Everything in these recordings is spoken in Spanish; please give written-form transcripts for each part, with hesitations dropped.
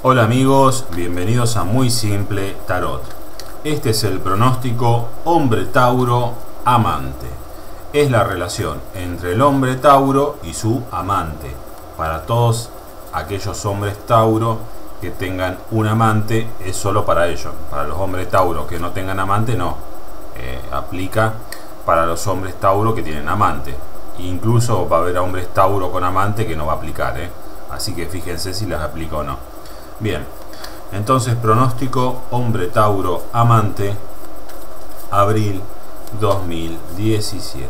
Hola amigos, bienvenidos a Muy Simple Tarot. Este es el pronóstico hombre Tauro amante. Es la relación entre el hombre Tauro y su amante. Para todos aquellos hombres Tauro que tengan un amante, es solo para ellos. Para los hombres Tauro que no tengan amante, no. Aplica para los hombres Tauro que tienen amante. Incluso va a haber hombres Tauro con amante que no va a aplicar, Así que fíjense si las aplica o no. Bien, entonces pronóstico hombre Tauro amante, abril 2017.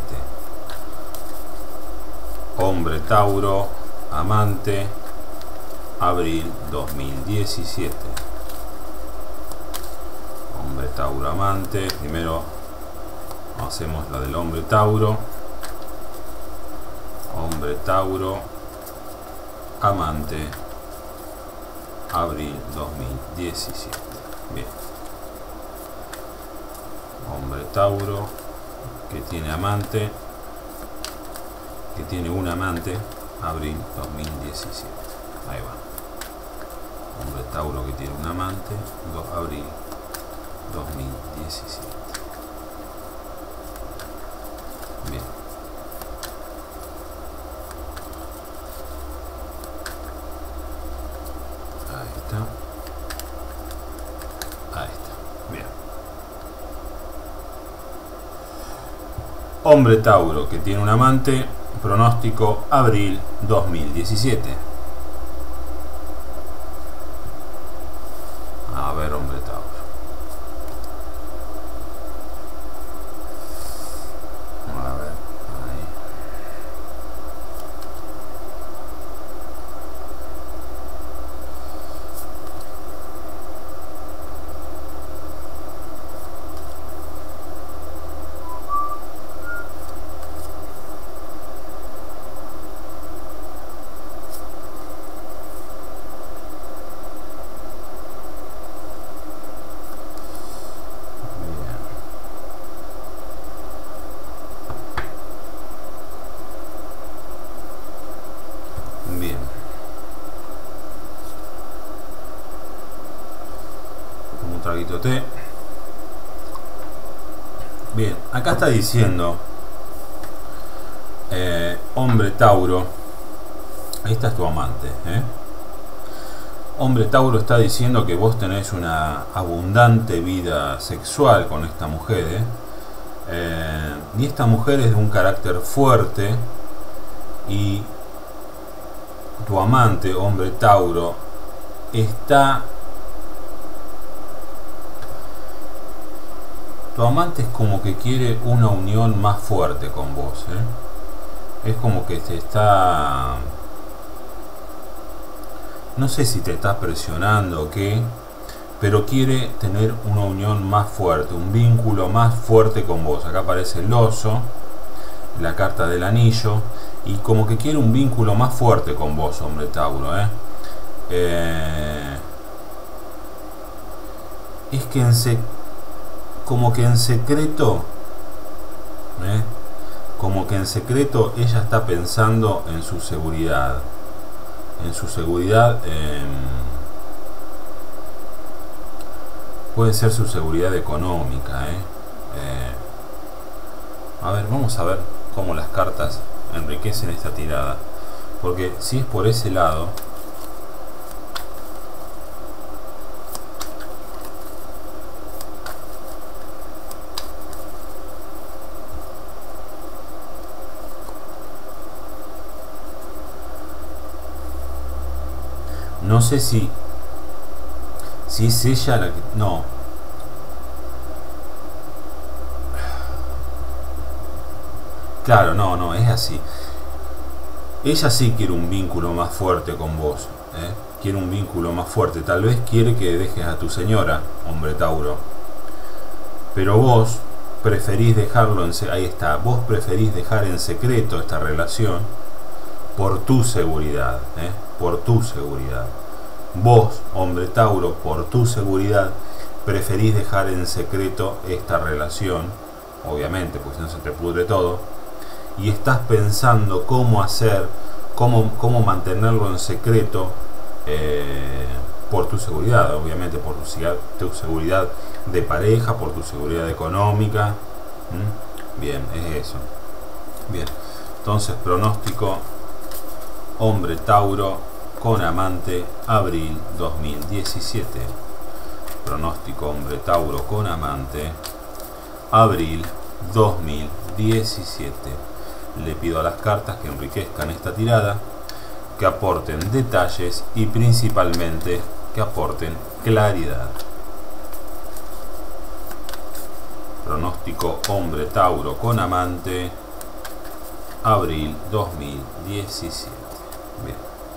Hombre Tauro amante, abril 2017. Hombre Tauro amante, primero hacemos la del hombre Tauro. Hombre Tauro amante, abril 2017. Bien. Hombre Tauro que tiene amante, que tiene un amante, abril 2017. Ahí va. Hombre Tauro que tiene un amante, abril 2017. Bien. Ahí está. Ahí está. Bien. Hombre Tauro que tiene un amante, pronóstico abril 2017. A ver, hombre Tauro. A ver, ahí. Bien. Como un traguito de té. Bien, acá está diciendo hombre Tauro, esta es tu amante, Hombre Tauro está diciendo que vos tenés una abundante vida sexual con esta mujer, y esta mujer es de un carácter fuerte, y tu amante, hombre Tauro, tu amante es como que quiere una unión más fuerte con vos, Es como que te está, no sé si te está presionando o qué, pero quiere tener una unión más fuerte, un vínculo más fuerte con vos. Acá aparece el oso, la carta del anillo, y como que quiere un vínculo más fuerte con vos, hombre Tauro, es que como que en secreto, como que en secreto ella está pensando en su seguridad, puede ser su seguridad económica, a ver, vamos a ver cómo las cartas enriquecen esta tirada, porque si es por ese lado, no sé si es ella la que, no, claro, no, es así. Ella sí quiere un vínculo más fuerte con vos, quiere un vínculo más fuerte. Tal vez quiere que dejes a tu señora, hombre Tauro, pero vos preferís dejarlo ahí está, vos preferís dejar en secreto esta relación por tu seguridad, por tu seguridad. Vos, hombre Tauro, por tu seguridad preferís dejar en secreto esta relación, obviamente, pues no se te pudre todo, y estás pensando cómo hacer, cómo mantenerlo en secreto, por tu seguridad, obviamente, por tu seguridad de pareja, por tu seguridad económica. Bien, es eso. Bien, entonces pronóstico: hombre Tauro con amante, abril 2017. Pronóstico: hombre Tauro con amante, abril 2017. Le pido a las cartas que enriquezcan esta tirada, que aporten detalles y principalmente que aporten claridad. Pronóstico: hombre Tauro con amante, abril 2017. Bien.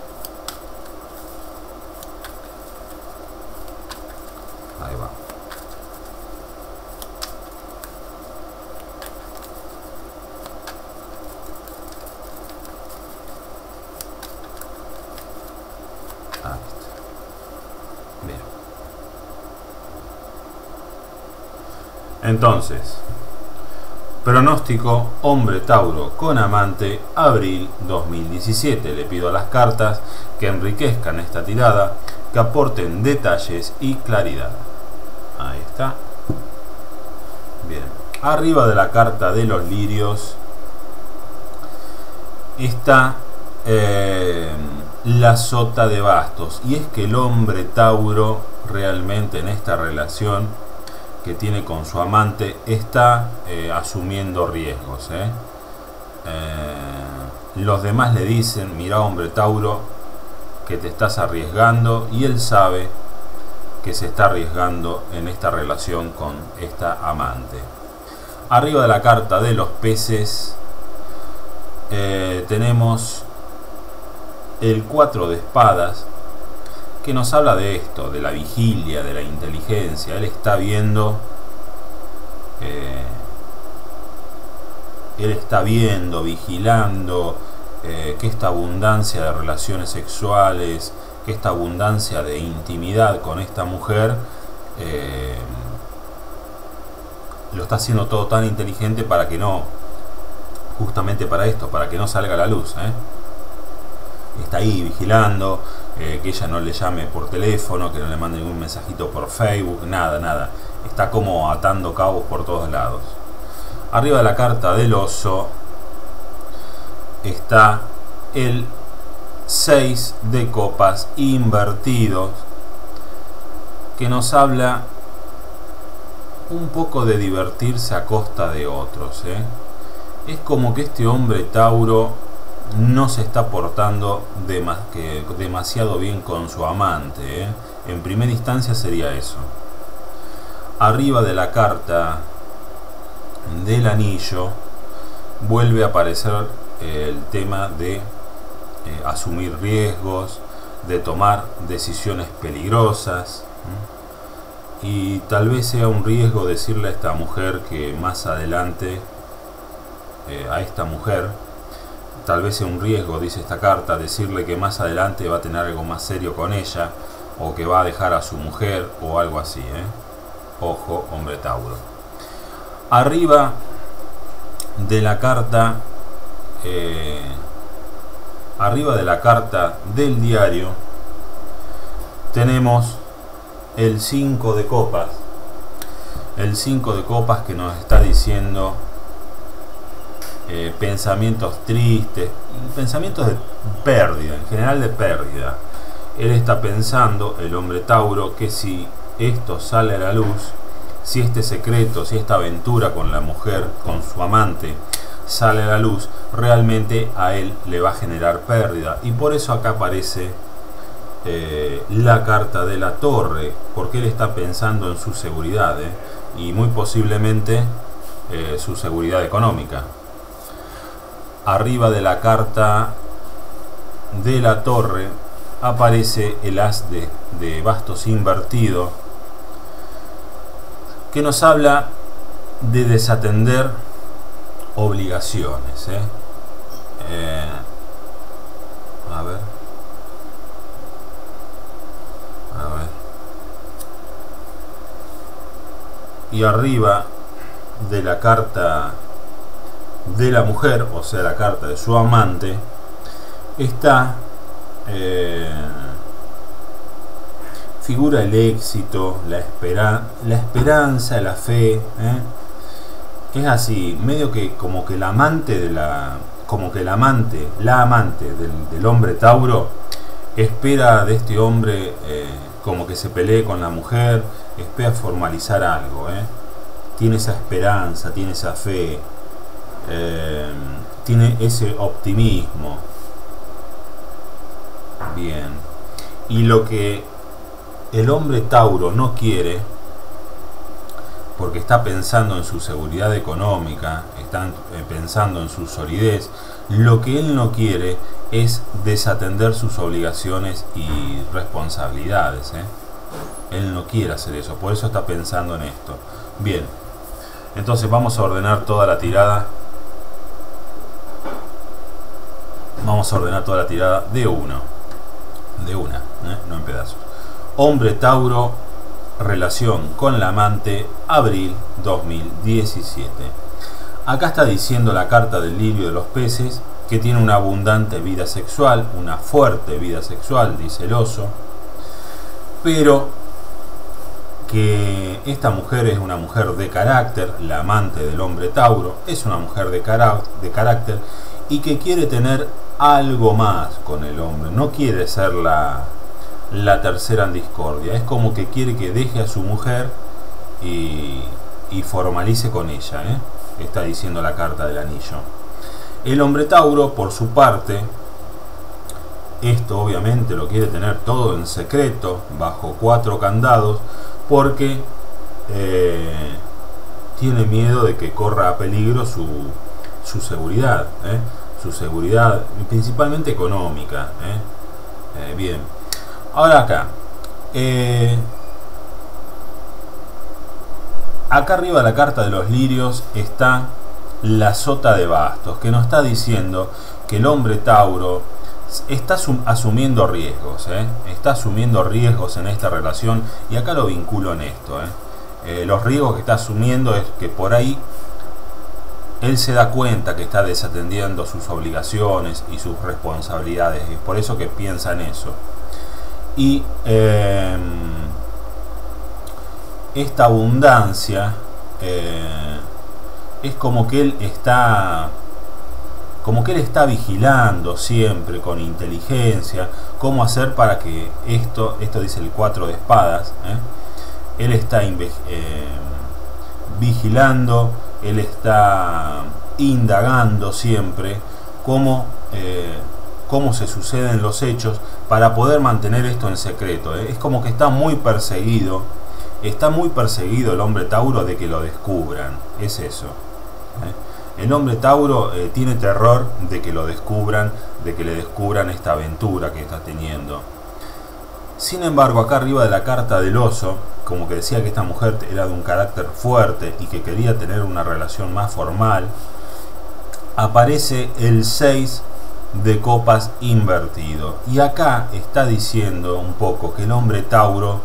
Ahí va. Ahí está. Bien. Entonces, pronóstico: hombre Tauro con amante, abril 2017. Le pido a las cartas que enriquezcan esta tirada, que aporten detalles y claridad. Ahí está. Bien. Arriba de la carta de los lirios está la sota de bastos. Y es que el hombre Tauro realmente en esta relación que tiene con su amante está asumiendo riesgos. Los demás le dicen: mira, hombre Tauro, que te estás arriesgando, y él sabe que se está arriesgando en esta relación con esta amante. Arriba de la carta de los peces tenemos el 4 de espadas, que nos habla de esto, de la vigilia, de la inteligencia. Él está viendo, vigilando que esta abundancia de relaciones sexuales, que esta abundancia de intimidad con esta mujer, lo está haciendo todo tan inteligente para que no, justamente para esto, para que no salga a la luz. Está ahí vigilando, que ella no le llame por teléfono, que no le mande ningún mensajito por Facebook, nada. Está como atando cabos por todos lados. Arriba de la carta del oso está el 6 de copas invertidos, que nos habla un poco de divertirse a costa de otros. Es como que este hombre Tauro no se está portando demasiado bien con su amante. En primera instancia sería eso. Arriba de la carta del anillo vuelve a aparecer el tema de asumir riesgos, de tomar decisiones peligrosas. Y tal vez sea un riesgo decirle a esta mujer que más adelante, tal vez sea un riesgo, dice esta carta, decirle que más adelante va a tener algo más serio con ella, o que va a dejar a su mujer, o algo así. Ojo, hombre Tauro. Arriba de la carta, del diario, tenemos el 5 de copas. El 5 de copas, que nos está diciendo pensamientos tristes, pensamientos de pérdida, en general de pérdida. Él está pensando, el hombre Tauro, que si esto sale a la luz, si este secreto, si esta aventura con la mujer, con su amante, sale a la luz, realmente a él le va a generar pérdida. Y por eso acá aparece la carta de la torre, porque él está pensando en su seguridad, y muy posiblemente su seguridad económica. Arriba de la carta de la torre aparece el as de bastos invertido, que nos habla de desatender obligaciones. A ver. Y arriba de la carta de la mujer, o sea, la carta de su amante, figura el éxito, la esperanza, la fe, ¿eh? Es así, medio que como que la amante del hombre Tauro espera de este hombre como que se pelee con la mujer, espera formalizar algo, ¿eh? Tiene esa esperanza, tiene esa fe, tiene ese optimismo. Bien. Y lo que el hombre Tauro no quiere, porque está pensando en su seguridad económica, está pensando en su solidez, lo que él no quiere es desatender sus obligaciones y responsabilidades, ¿eh? Él no quiere hacer eso, por eso está pensando en esto. Bien, entonces vamos a ordenar toda la tirada. Vamos a ordenar toda la tirada de una, no en pedazos. Hombre Tauro, relación con la amante, abril 2017. Acá está diciendo la carta del lirio de los peces que tiene una abundante vida sexual, una fuerte vida sexual, dice el oso, pero que esta mujer es una mujer de carácter, la amante del hombre Tauro es una mujer de carácter y que quiere tener algo más con el hombre, no quiere ser la tercera en discordia, es como que quiere que deje a su mujer y formalice con ella, ¿eh? Está diciendo la carta del anillo. El hombre Tauro, por su parte, esto obviamente lo quiere tener todo en secreto, bajo 4 candados, porque tiene miedo de que corra a peligro su seguridad, ¿eh? Su seguridad principalmente económica, ¿eh? Bien. Ahora acá, acá arriba de la carta de los lirios está la sota de bastos, que nos está diciendo que el hombre Tauro está asumiendo riesgos, está asumiendo riesgos en esta relación, y acá lo vinculo en esto. Los riesgos que está asumiendo es que por ahí él se da cuenta que está desatendiendo sus obligaciones y sus responsabilidades, y por eso que piensa en eso. Y esta abundancia es como que él está vigilando siempre con inteligencia cómo hacer para que esto dice el 4 de espadas, él está vigilando, él está indagando siempre cómo se suceden los hechos para poder mantener esto en secreto. Es como que está muy perseguido el hombre Tauro de que lo descubran, es eso. El hombre Tauro tiene terror de que lo descubran, de que le descubran esta aventura que está teniendo. Sin embargo, acá arriba de la carta del oso, como que decía que esta mujer era de un carácter fuerte y que quería tener una relación más formal, aparece el 6 de copas invertido. Y acá está diciendo un poco que el hombre Tauro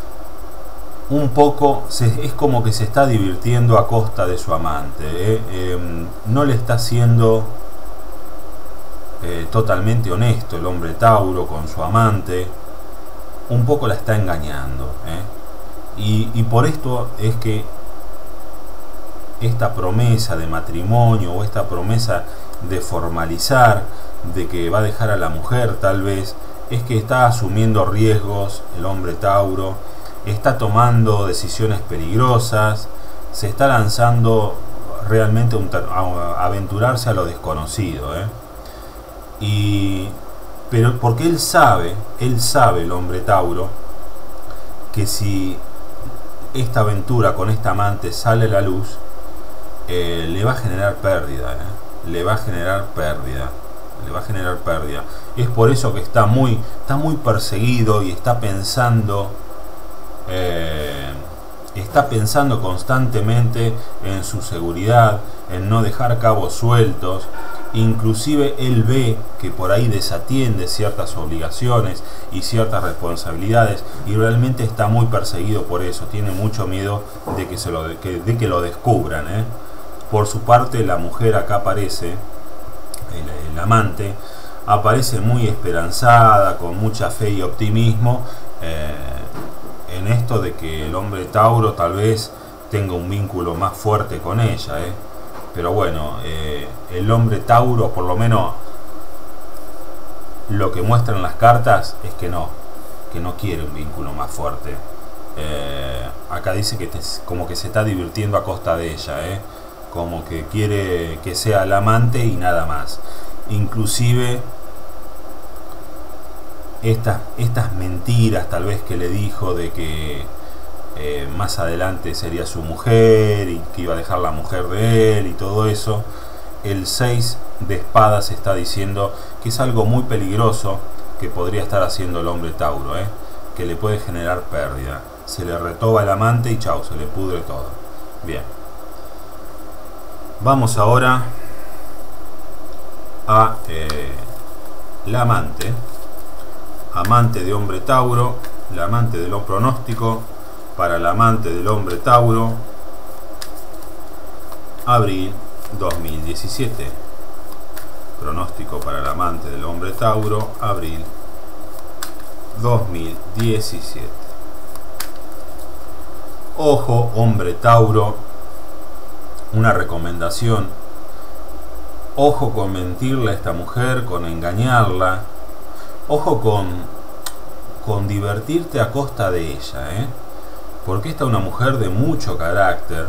es como que se está divirtiendo a costa de su amante, no le está siendo totalmente honesto el hombre Tauro con su amante, un poco la está engañando, y por esto es que esta promesa de matrimonio o esta promesa de formalizar, de que va a dejar a la mujer tal vez, es que está asumiendo riesgos el hombre Tauro, está tomando decisiones peligrosas, se está lanzando realmente a aventurarse a lo desconocido, pero porque él sabe el hombre Tauro, que si esta aventura con esta amante sale a la luz, le va a generar pérdida, le va a generar pérdida. Es por eso que está muy perseguido y está pensando constantemente en su seguridad, en no dejar cabos sueltos. Inclusive él ve que por ahí desatiende ciertas obligaciones y ciertas responsabilidades, y realmente está muy perseguido por eso. Tiene mucho miedo de que lo descubran, Por su parte, la mujer acá aparece, el amante aparece muy esperanzada, con mucha fe y optimismo, en esto de que el hombre Tauro tal vez tenga un vínculo más fuerte con ella, pero bueno, el hombre Tauro, por lo menos lo que muestran las cartas es que no quiere un vínculo más fuerte. Acá dice que como que se está divirtiendo a costa de ella, como que quiere que sea el amante y nada más. Inclusive estas mentiras tal vez que le dijo de que más adelante sería su mujer y que iba a dejar la mujer de él y todo eso, el 6 de espadas está diciendo que es algo muy peligroso que podría estar haciendo el hombre Tauro, que le puede generar pérdida. Se le retoba el amante y chau, se le pudre todo. Bien, vamos ahora a la amante de hombre Tauro, la amante de lo pronóstico para la amante del hombre Tauro, abril 2017. Pronóstico para la amante del hombre Tauro, abril 2017. Ojo, hombre Tauro, una recomendación: ojo con mentirle a esta mujer, con engañarla, ojo con divertirte a costa de ella, porque esta es una mujer de mucho carácter,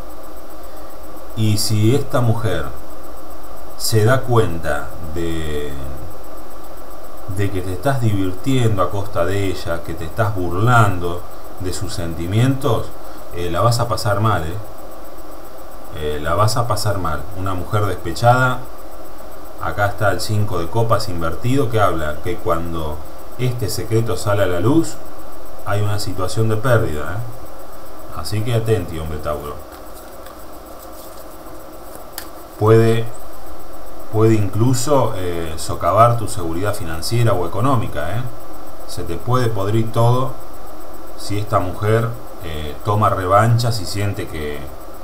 y si esta mujer se da cuenta de que te estás divirtiendo a costa de ella, que te estás burlando de sus sentimientos, la vas a pasar mal, la vas a pasar mal. Una mujer despechada. Acá está el 5 de copas invertido, que habla que cuando este secreto sale a la luz hay una situación de pérdida, así que atenti, hombre Tauro. Puede incluso socavar tu seguridad financiera o económica, se te puede podrir todo si esta mujer toma revanchas y siente que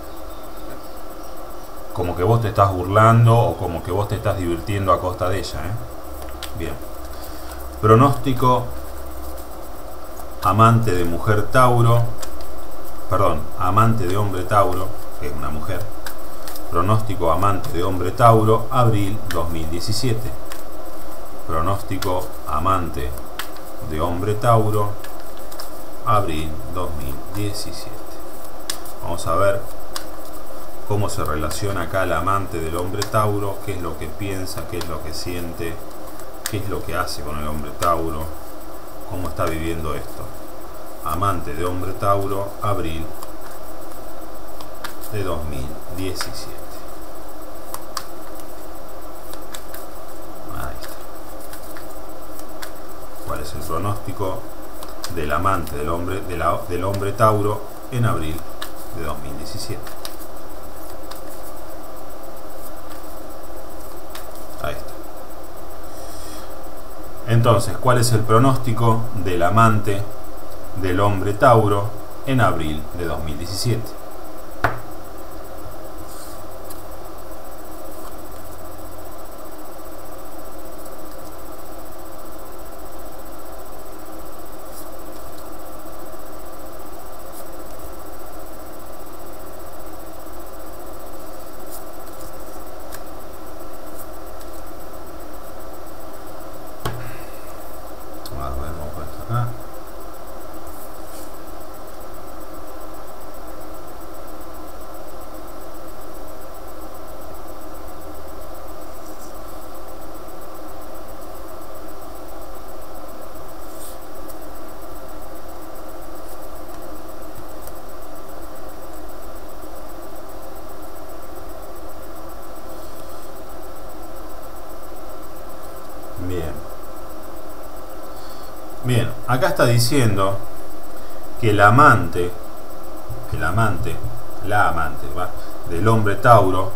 como que vos te estás burlando o como que vos te estás divirtiendo a costa de ella, Bien. Pronóstico amante de mujer Tauro, perdón, amante de hombre Tauro, que es una mujer. Pronóstico amante de hombre Tauro, abril 2017. Pronóstico amante de hombre Tauro, abril 2017. Vamos a ver cómo se relaciona acá el amante del hombre Tauro, qué es lo que piensa, qué es lo que siente, qué es lo que hace con el hombre Tauro, cómo está viviendo esto. Amante de hombre Tauro, abril de 2017. Ahí está. ¿Cuál es el pronóstico del amante del hombre Tauro en abril de 2017? Ahí está. Entonces, ¿cuál es el pronóstico del amante del hombre Tauro en abril de 2017? Bien, acá está diciendo que la amante del hombre Tauro,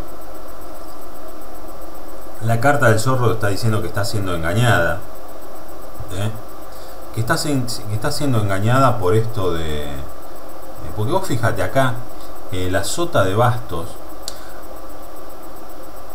la carta del zorro está diciendo que está siendo engañada, que está siendo engañada por esto de... porque vos fíjate acá, la sota de bastos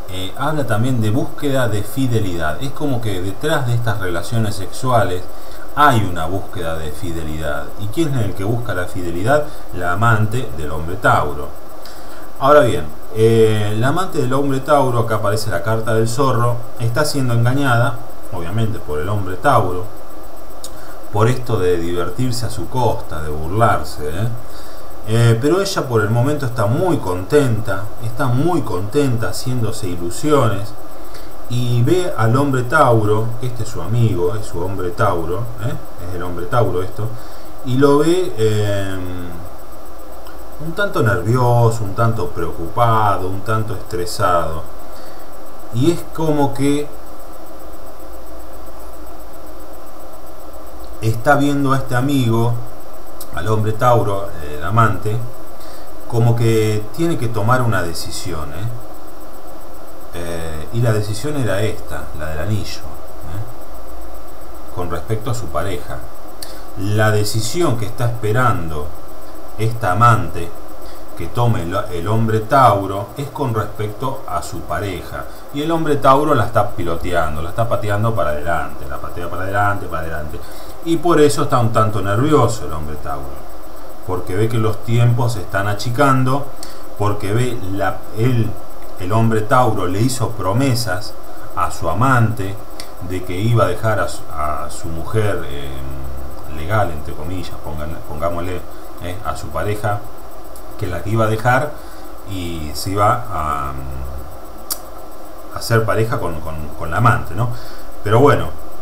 habla también de búsqueda de fidelidad. Es como que detrás de estas relaciones sexuales hay una búsqueda de fidelidad. ¿Y quién es el que busca la fidelidad? La amante del hombre Tauro. Ahora bien, la amante del hombre Tauro, acá aparece la carta del zorro, está siendo engañada, obviamente, por el hombre Tauro, por esto de divertirse a su costa, de burlarse, pero ella por el momento está muy contenta, haciéndose ilusiones, y ve al hombre Tauro, este es su amigo, es su hombre Tauro, es el hombre Tauro esto, y lo ve un tanto nervioso, un tanto preocupado, un tanto estresado, y es como que está viendo a este amigo, al hombre Tauro, el amante, como que tiene que tomar una decisión, y la decisión era esta, la del anillo, con respecto a su pareja. La decisión que está esperando esta amante que tome el hombre Tauro es con respecto a su pareja, y el hombre Tauro la está piloteando, la está pateando para adelante, la patea para adelante, y por eso está un tanto nervioso el hombre Tauro, porque ve que los tiempos se están achicando, porque ve el hombre Tauro le hizo promesas a su amante de que iba a dejar a su mujer legal, entre comillas, pongámosle, a su pareja, que la que iba a dejar, y se iba a hacer pareja con la amante, ¿no? Pero bueno,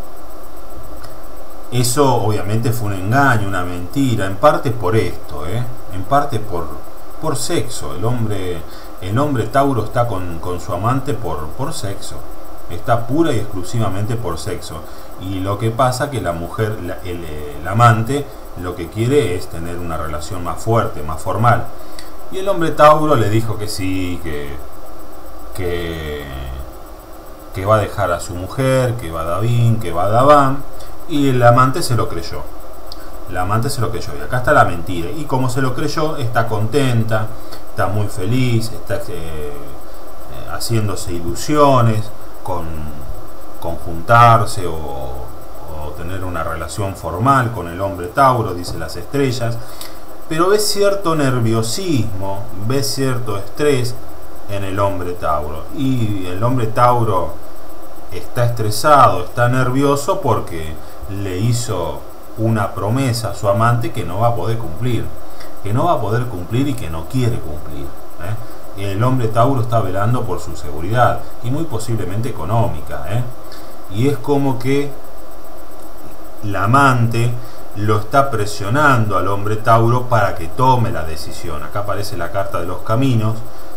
eso obviamente fue un engaño, una mentira, en parte por esto, en parte por sexo. El hombre Tauro está con su amante por sexo, está pura y exclusivamente por sexo, y lo que pasa que la mujer, el amante, lo que quiere es tener una relación más fuerte, más formal, y el hombre Tauro le dijo que sí, que va a dejar a su mujer, que va a Davín, que va a Daván, y el amante se lo creyó. La amante se lo creyó, y acá está la mentira. Y como se lo creyó, está contenta, está muy feliz, está haciéndose ilusiones con juntarse o tener una relación formal con el hombre Tauro, dice las estrellas. Pero ve cierto nerviosismo, ve cierto estrés en el hombre Tauro. Y el hombre Tauro está estresado, está nervioso porque le hizo una promesa a su amante que no va a poder cumplir, y que no quiere cumplir. El hombre Tauro está velando por su seguridad, y muy posiblemente económica, y es como que la amante lo está presionando al hombre Tauro para que tome la decisión. Acá aparece la carta de los caminos,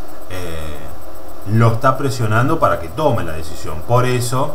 lo está presionando para que tome la decisión. Por eso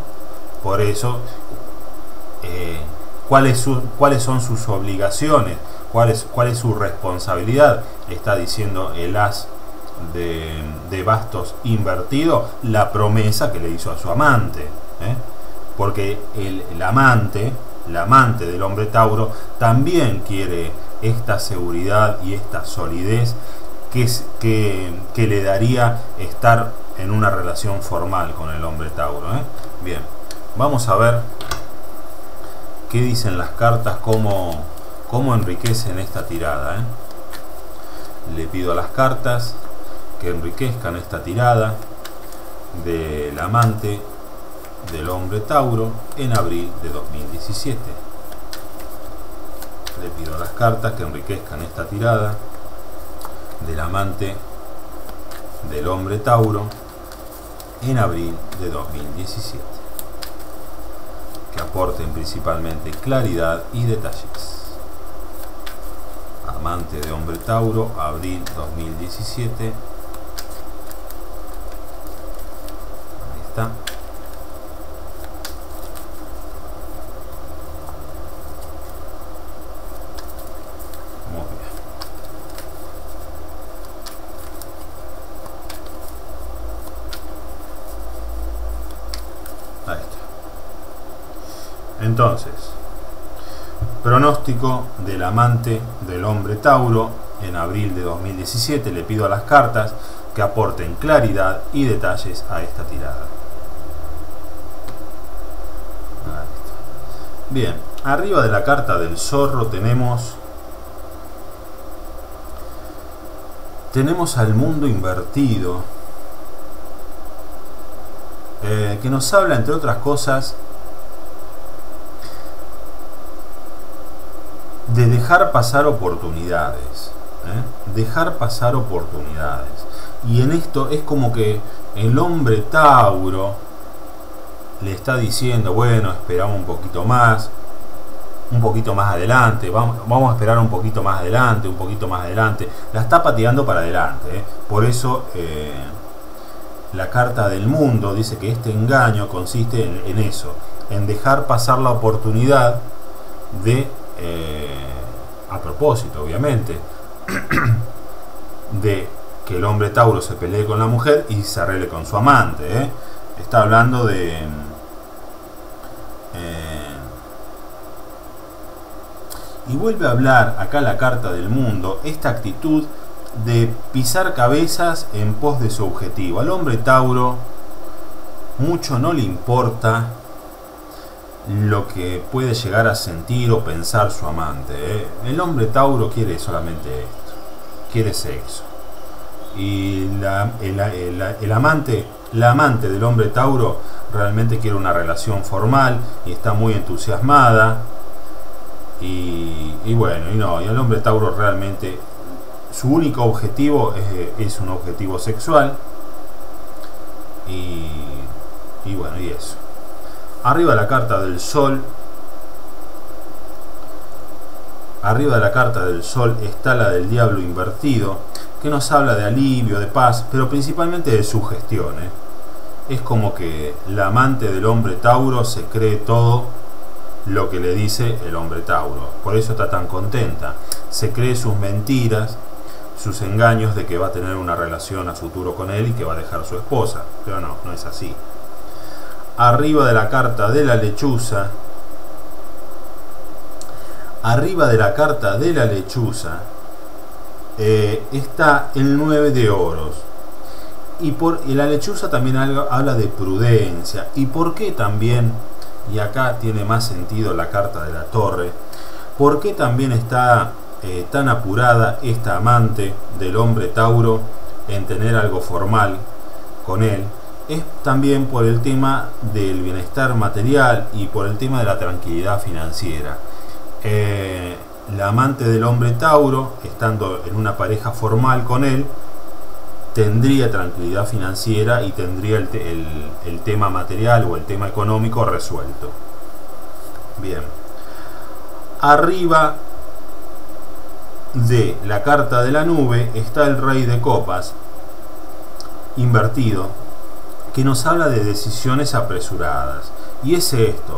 ¿cuáles son sus obligaciones? ¿Cuál es su responsabilidad? Está diciendo el as de bastos invertido, la promesa que le hizo a su amante, porque la amante del hombre Tauro también quiere esta seguridad y esta solidez que le daría estar en una relación formal con el hombre Tauro. Bien, vamos a ver qué dicen las cartas, cómo enriquecen esta tirada. Le pido a las cartas que enriquezcan esta tirada del amante del hombre Tauro en abril de 2017. Le pido a las cartas que enriquezcan esta tirada del amante del hombre Tauro en abril de 2017, que aporten principalmente claridad y detalles. Amante de hombre Tauro, abril 2017. Ahí está. Muy bien. Ahí está. Entonces, pronóstico del amante del hombre Tauro en abril de 2017. Le pido a las cartas que aporten claridad y detalles a esta tirada. Ahí está. Bien, Arriba de la carta del zorro tenemos al mundo invertido, que nos habla, entre otras cosas, de dejar pasar oportunidades, dejar pasar oportunidades. Y en esto es como que el hombre Tauro le está diciendo, bueno, esperamos un poquito más adelante, vamos a esperar un poquito más adelante, la está pateando para adelante, Por eso la carta del mundo dice que este engaño consiste en eso, en dejar pasar la oportunidad de, a propósito obviamente, de que el hombre Tauro se pelee con la mujer y se arregle con su amante, Está hablando de y vuelve a hablar acá la carta del mundo, esta actitud de pisar cabezas en pos de su objetivo. Al hombre Tauro mucho no le importa lo que puede llegar a sentir o pensar su amante, El hombre Tauro quiere solamente esto, quiere sexo. Y la amante del hombre Tauro realmente quiere una relación formal y está muy entusiasmada. Y bueno, y el hombre Tauro realmente su único objetivo es un objetivo sexual. Y bueno, y eso. Arriba de la carta del sol. Arriba de la carta del sol está la del diablo invertido, que nos habla de alivio, de paz, pero principalmente de sugestión, Es como que la amante del hombre Tauro se cree todo lo que le dice el hombre Tauro. Por eso está tan contenta. Se cree sus mentiras, sus engaños de que va a tener una relación a futuro con él y que va a dejar a su esposa. Pero no es así. Arriba de la carta de la lechuza, está el 9 de oros. Y la lechuza también habla de prudencia. ¿Y por qué también? Y acá tiene más sentido la carta de la torre. ¿Por qué también está tan apurada esta amante del hombre Tauro en tener algo formal con él? Es también por el tema del bienestar material y por el tema de la tranquilidad financiera. La amante del hombre Tauro, estando en una pareja formal con él, tendría tranquilidad financiera y tendría el tema material o el tema económico resuelto. Bien. Arriba de la carta de la nube está el rey de copas invertido, que nos habla de decisiones apresuradas. Y es esto.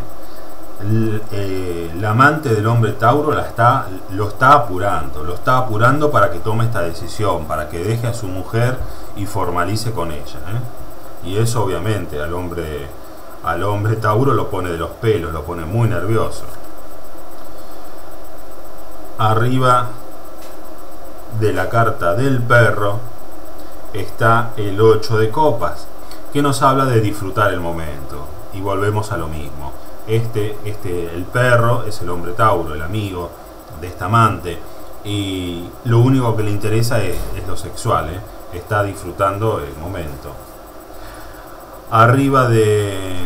El amante del hombre Tauro lo está apurando para que tome esta decisión, para que deje a su mujer y formalice con ella, Y eso obviamente al hombre Tauro lo pone de los pelos, lo pone muy nervioso. Arriba de la carta del perro está el 8 de copas, que nos habla de disfrutar el momento. Y volvemos a lo mismo. El perro es el hombre Tauro, el amigo de esta amante, y lo único que le interesa es lo sexual, está disfrutando el momento. Arriba de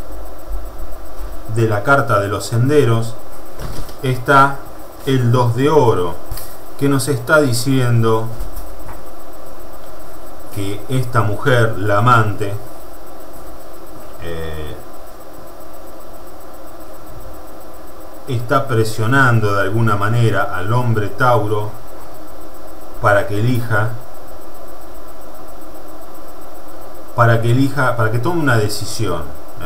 la carta de los senderos está el 2 de oro, que nos está diciendo que esta mujer, la amante, está presionando de alguna manera al hombre Tauro para que elija, para que tome una decisión,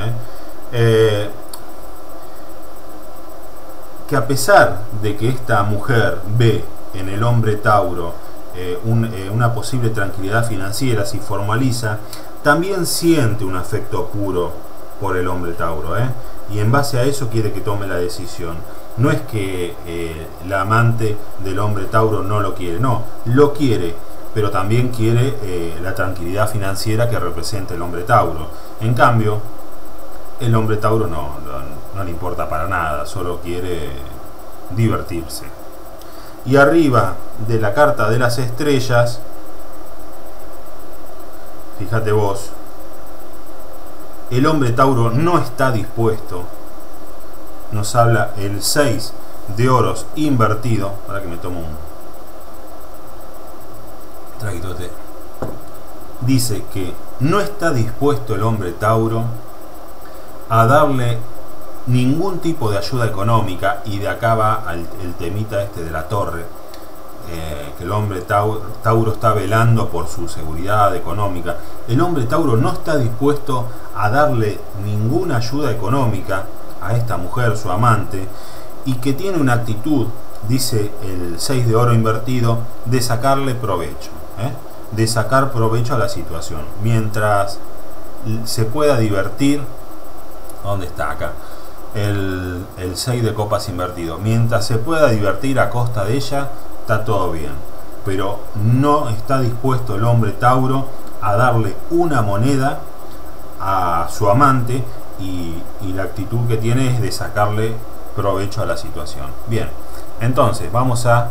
que a pesar de que esta mujer ve en el hombre Tauro una posible tranquilidad financiera si formaliza, también siente un afecto puro por el hombre Tauro, y en base a eso quiere que tome la decisión. No es que la amante del hombre Tauro no lo quiere, no, lo quiere, pero también quiere la tranquilidad financiera que representa el hombre Tauro. En cambio, el hombre Tauro no le importa para nada, solo quiere divertirse. Y arriba de la carta de las estrellas, fíjate vos, el hombre Tauro no está dispuesto. Nos habla el 6 de oros invertido. Ahora que me tomo un traguito de té. Dice que no está dispuesto el hombre Tauro a darle ningún tipo de ayuda económica. Y de acá va el temita este de la torre, que el hombre Tauro está velando por su seguridad económica. El hombre Tauro no está dispuesto a darle ninguna ayuda económica a esta mujer, su amante, y que tiene una actitud, dice el 6 de oro invertido, de sacarle provecho, de sacar provecho a la situación, mientras se pueda divertir. ¿Dónde está? Acá el 6 de copas invertido. Mientras se pueda divertir a costa de ella, está todo bien, pero no está dispuesto el hombre Tauro a darle una moneda a su amante, y la actitud que tiene es de sacarle provecho a la situación. Bien, entonces vamos a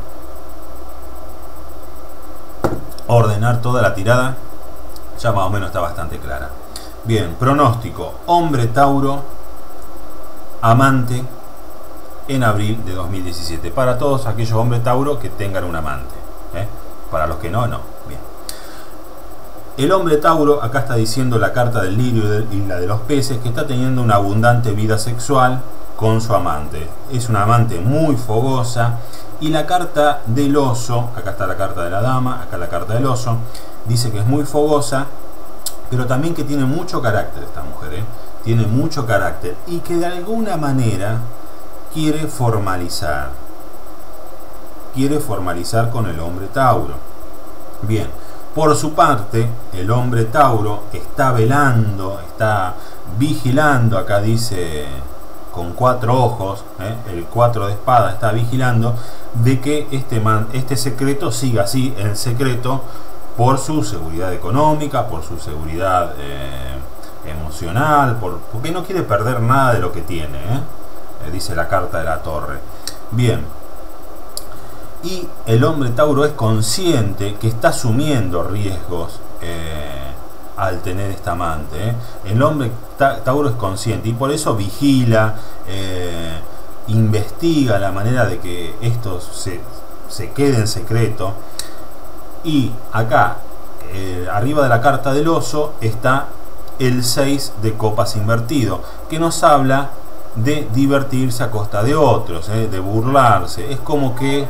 ordenar toda la tirada. Ya más o menos está bastante clara. Bien, pronóstico: hombre Tauro, amante en abril de 2017. Para todos aquellos hombres Tauro que tengan un amante. Para los que no, no. Bien. El hombre Tauro, acá está diciendo la carta del lirio y la de los peces, que está teniendo una abundante vida sexual con su amante. Es una amante muy fogosa. Y la carta del oso, acá está la carta de la dama, acá la carta del oso, dice que es muy fogosa, pero también que tiene mucho carácter esta mujer, tiene mucho carácter, y que de alguna manera quiere formalizar con el hombre Tauro. Bien, por su parte, el hombre Tauro está velando, está vigilando, acá dice con 4 ojos, el 4 de espada, está vigilando de que este secreto siga así en secreto, por su seguridad económica, por su seguridad emocional, porque no quiere perder nada de lo que tiene, dice la carta de la torre. Bien, y el hombre Tauro es consciente que está asumiendo riesgos al tener esta amante. El hombre Tauro es consciente y por eso vigila, investiga la manera de que esto se quede en secreto. Y acá, arriba de la carta del oso, está el 6 de copas invertido, que nos habla de divertirse a costa de otros, de burlarse. Es como que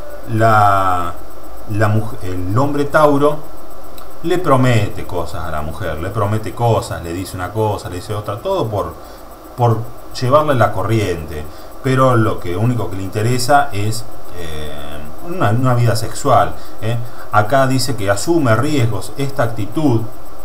el hombre Tauro le promete cosas a la mujer, le promete cosas, le dice una cosa, le dice otra, todo por llevarle la corriente, pero lo único que le interesa es una vida sexual. Acá dice que asume riesgos. Esta actitud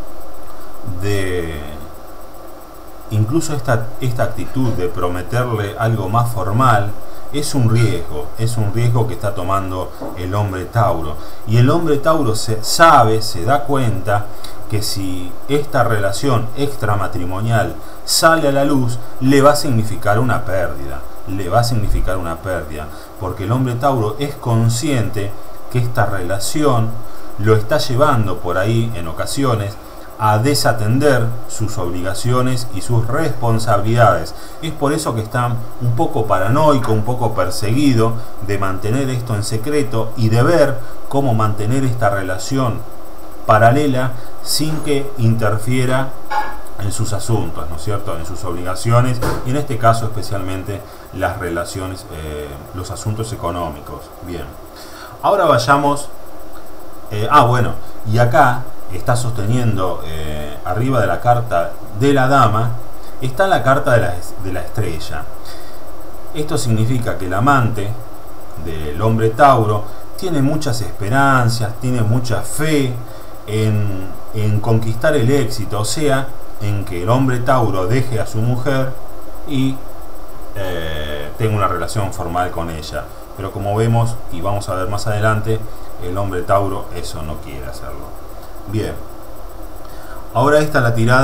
incluso esta actitud de prometerle algo más formal, es un riesgo que está tomando el hombre Tauro. Y el hombre Tauro se da cuenta que si esta relación extramatrimonial sale a la luz, le va a significar una pérdida. Porque el hombre Tauro es consciente que esta relación lo está llevando por ahí en ocasiones a desatender sus obligaciones y sus responsabilidades. Es por eso que está un poco paranoico, un poco perseguido de mantener esto en secreto y de ver cómo mantener esta relación paralela sin que interfiera en sus asuntos, ¿no es cierto?, en sus obligaciones, y en este caso especialmente las relaciones, los asuntos económicos. Bien, ahora vayamos, bueno, y acá está sosteniendo, arriba de la carta de la dama, está la carta de la estrella. Esto significa que el amante del hombre Tauro tiene muchas esperanzas, tiene mucha fe en conquistar el éxito, o sea, en que el hombre Tauro deje a su mujer y tenga una relación formal con ella. Pero como vemos y vamos a ver más adelante, el hombre Tauro eso no quiere hacerlo. Bien, ahora esta es la tirada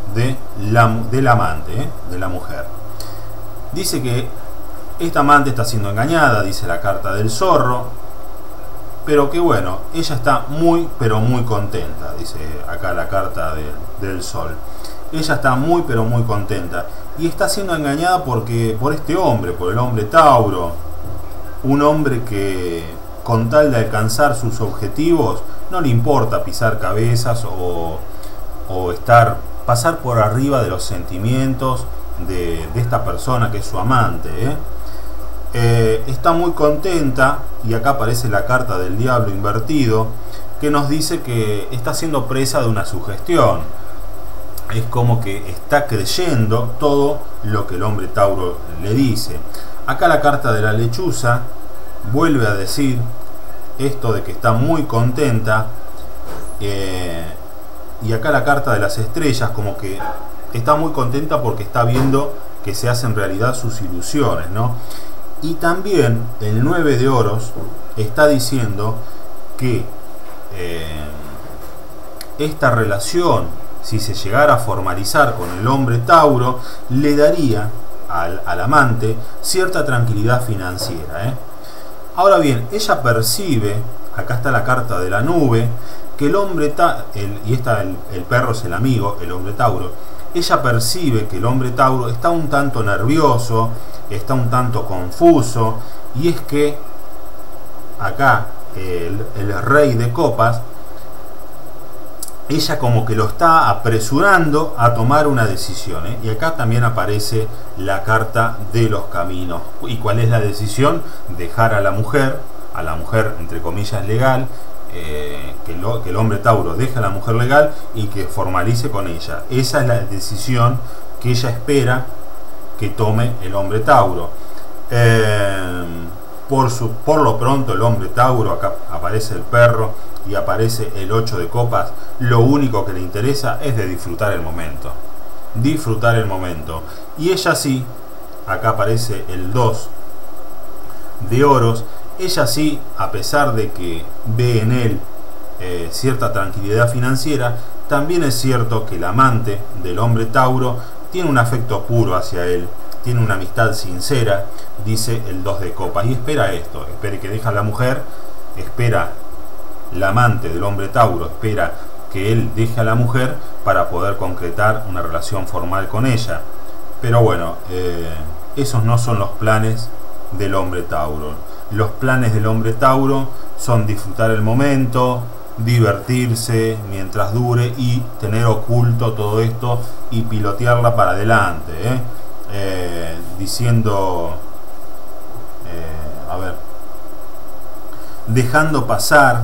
del amante, de la mujer. Dice que esta amante está siendo engañada, dice la carta del zorro, pero que bueno, ella está muy pero muy contenta, dice acá la carta del sol. Ella está muy pero muy contenta y está siendo engañada por este hombre, por el hombre Tauro, un hombre que con tal de alcanzar sus objetivos no le importa pisar cabezas o pasar por arriba de los sentimientos de esta persona que es su amante, está muy contenta, y acá aparece la carta del diablo invertido, que nos dice que está siendo presa de una sugestión. Es como que está creyendo todo lo que el hombre Tauro le dice. Acá la carta de la lechuza vuelve a decir esto de que está muy contenta, y acá la carta de las estrellas como que está muy contenta porque está viendo que se hacen realidad sus ilusiones, ¿no? Y también el 9 de oros está diciendo que esta relación, si se llegara a formalizar con el hombre Tauro, le daría al amante cierta tranquilidad financiera, Ahora bien, ella percibe, acá está la carta de la nube, que el hombre el perro es el amigo, el hombre Tauro. Ella percibe que el hombre Tauro está un tanto nervioso, está un tanto confuso, y es que acá el rey de copas, ella como que lo está apresurando a tomar una decisión, y acá también aparece la carta de los caminos. ¿Y cuál es la decisión? Dejar a la mujer entre comillas legal, que el hombre Tauro deje a la mujer legal y que formalice con ella. Esa es la decisión que ella espera que tome el hombre Tauro. Por lo pronto el hombre Tauro, acá aparece el perro y aparece el 8 de copas, lo único que le interesa es de disfrutar el momento. Disfrutar el momento. Y ella sí, acá aparece el 2 de oros, ella sí, a pesar de que ve en él cierta tranquilidad financiera, también es cierto que el amante del hombre Tauro tiene un afecto puro hacia él, tiene una amistad sincera, dice el 2 de copas, y espera esto, espera que deja a la mujer, espera el amante del hombre Tauro, espera que él deje a la mujer para poder concretar una relación formal con ella. Pero bueno, esos no son los planes del hombre Tauro. Los planes del hombre Tauro son disfrutar el momento, divertirse mientras dure y tener oculto todo esto y pilotearla para adelante, diciendo, dejando pasar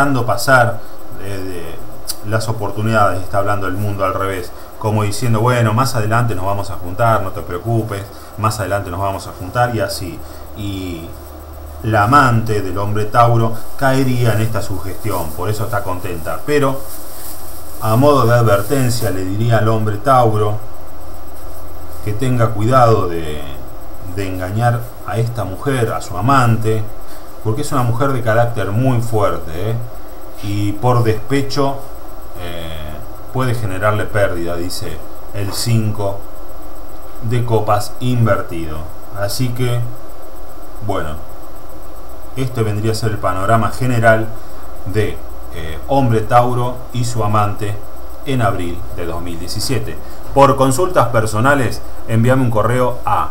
las oportunidades. Está hablando el mundo al revés, como diciendo, bueno, más adelante nos vamos a juntar, no te preocupes, más adelante nos vamos a juntar, y así. Y la amante del hombre Tauro caería en esta sugestión, por eso está contenta. Pero a modo de advertencia le diría al hombre Tauro que tenga cuidado de engañar a esta mujer, a su amante, porque es una mujer de carácter muy fuerte, y por despecho puede generarle pérdida, dice el 5 de copas invertido. Así que bueno, este vendría a ser el panorama general de hombre Tauro y su amante en abril de 2017. Por consultas personales, envíame un correo a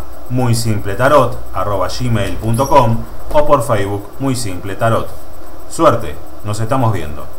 muysimpletarot@gmail.com o por Facebook Muy Simple Tarot. Suerte, nos estamos viendo.